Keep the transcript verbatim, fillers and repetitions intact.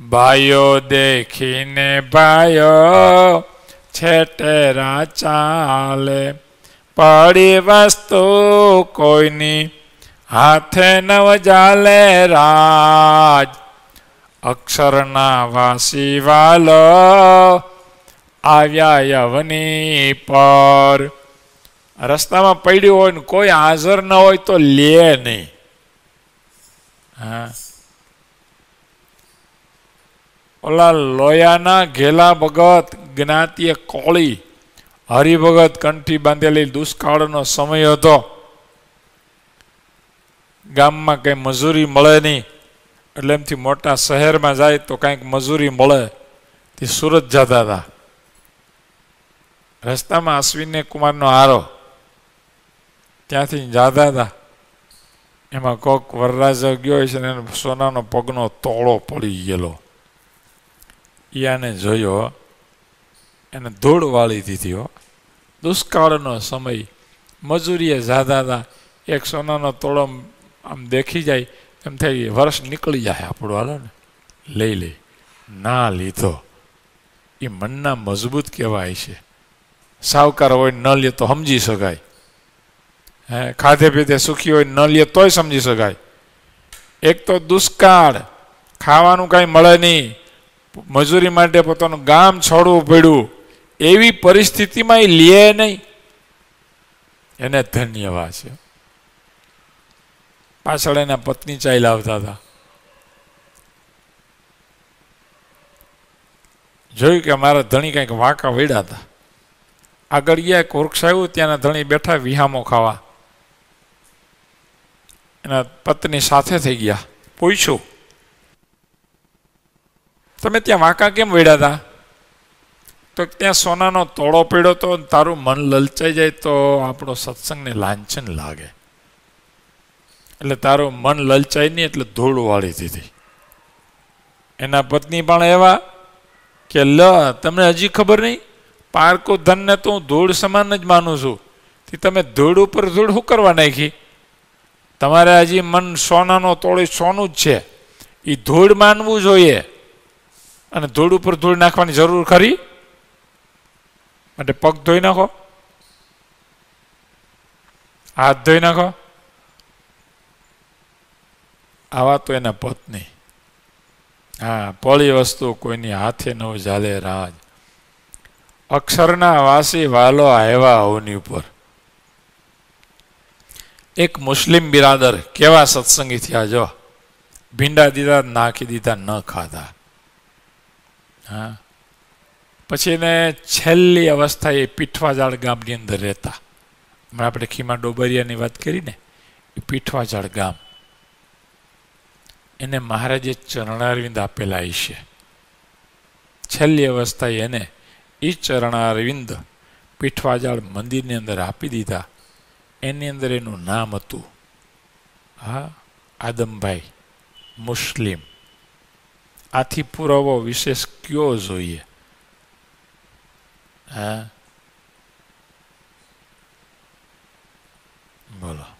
ભાઈઓ દેખીને ભાઈઓ છેટેરા ચાલે, પડી વસ્તુ કોઈની હાથે નવ જાલે રાજ, અક્ષરના વાસી વાલો આવ્યા યવની પર. રસ્તામાં પડ્યું હોય ને કોઈ હાજર ન હોય તો લે નહીં. હા, ઓલા લોયાના ઘેલા ભગત જ્ઞાતિએ કોળી હરિભગત કંઠી બાંધેલી, દુષ્કાળનો સમય હતો, ગામમાં કઈ મજૂરી મળે નહીં એટલે એમથી મોટા શહેરમાં જાય તો કંઈક મજૂરી મળે. તે સુરત જતા હતા. રસ્તામાં અશ્વિને કુમારનો હારો, ત્યાંથી જતા હતા. એમાં કોક વરરાજ ગયો છે ને સોનાનો પગનો તોળો પડી ગયેલો. યાને જોયો, એને ધૂળ વાળી દીધી. હો, દુષ્કાળનો સમય, મજૂરીએ જાતા હતા. એક સોનાનો તોળો આમ દેખી જાય એમ થાય વર્ષ નીકળી જાય આપણું, હાલો ને લઈ લે. ના લીધો. એ મનના મજબૂત કહેવાય છે. સાવકાર હોય ન લે તો સમજી શકાય. હે, ખાધે પીધે સુખી હોય ન લે તોય સમજી શકાય. એક તો દુષ્કાળ, ખાવાનું કાંઈ મળે નહીં, મજૂરી માટે પોતાનું ગામ છોડવું પડ્યું, એવી પરિસ્થિતિમાં એ લે નહીં, એને ધન્યવાદ છે. પાછળ એના પત્ની ચાઈ લાવતા હતા. જોયું કે મારા ધણી કંઈક વાંકા વળ્યા હતા. આગળ ગયા, એક વૃક્ષ આવ્યું, ત્યાંના ધણી બેઠા વિહામો ખાવા. એના પત્ની સાથે થઈ ગયા. પૂછ્યું, તમે ત્યાં વાંકા કેમ વળ્યા હતા? તો ત્યાં સોનાનો તોળો પડ્યો તો, તારું મન લલચાઈ જાય તો આપણો સત્સંગને લાંછન લાગે, એટલે તારું મન લલચાઈ નહીં એટલે ધૂળ વાળી દીધી. એના પત્ની પણ એવા કે લ તમને હજી ખબર નહીં, પારકો ધનને તો હું ધૂળ સમાન જ માનું છું. તમે ધૂળ ઉપર ધૂળ શું કરવા નાખી? તમારે હજી મન સોનાનો તોળો સોનું જ છે, એ ધૂળ માનવું જોઈએ. અને ધૂળ ઉપર ધૂળ નાખવાની જરૂર ખરી? માટે પગ ધોઈ નાખો, હાથ ધોઈ નાખો. આવા તો એના પત્ની. હા, પળી વસ્તુ કોઈની હાથે ન ચાલે રાજ, અક્ષરના વાસી વાલો આવ્યા હોની ઉપર. એક મુસ્લિમ બિરાદર કેવા સત્સંગી થયા, જો ભીંડા દીધા, નાખી દીધા, ન ખાધા. હા, પછી એને છેલ્લી અવસ્થા એ પીઠવાજાળ ગામની અંદર રહેતા. હમણાં આપણે ખીમા ડોબરિયાની વાત કરી ને, એ પીઠવાજાળ ગામ. એને મહારાજે ચરણારવિંદ આપેલા છે. છેલ્લી અવસ્થાએ એને એ ચરણારવિંદ પીઠવાજાળ મંદિરની અંદર આપી દીધા. એની અંદર એનું નામ હતું, હા, આદમભાઈ મુસ્લિમ. આથી પુરાવો વિશેષ કયો જોઈએ? હા, બોલો.